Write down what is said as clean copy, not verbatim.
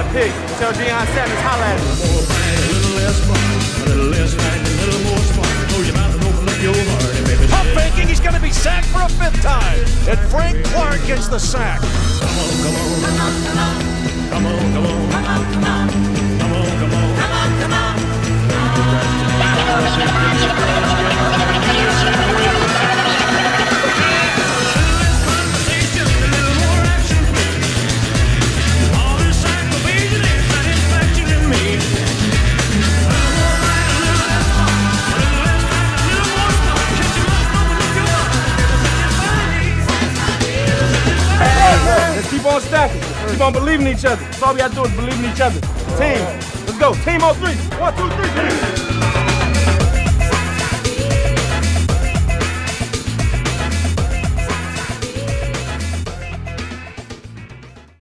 Pig, tell Deion Sanders, holla at him. A little less fun, a little less fight, a little more smart. Close your mouth and open up your heart, and baby. Pump faking, he's going to be sacked for a 5th time. And Frank Clark gets the sack. Come on, come on. Come on, come on. Come on, come on. Come on, come on. Come on, come on. Come on, come on. Let's keep on stacking. Keep on believing in each other. That's all we have to do is believe in each other. Team. Let's go. Team on 3. 1, 2, 3.